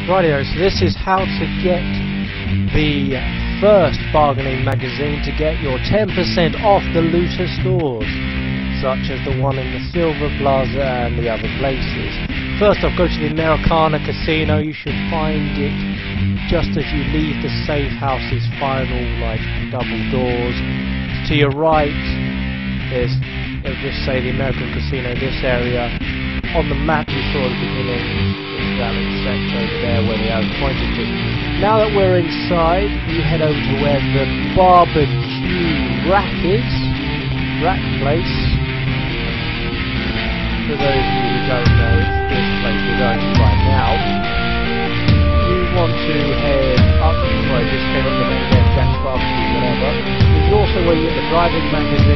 Rightio, so this is how to get the first bargaining magazine to get your 10% off the looter stores, such as the one in the Silver Plaza and the other places. First off, go to the Americana Casino. You should find it just as you leave the safe house's final, double doors. To your right, it'll just say the American Casino, this area. On the map you saw at the beginning, it's that sector over there where the arrow pointed to. Now that we're inside, you head over to where the barbecue rack is. Rack place. For those of you who don't know, it's this place we're going to right now. You want to head up, well, just came up the main there, Jack's Barbecue, whatever. This is also where you get the driving magazine.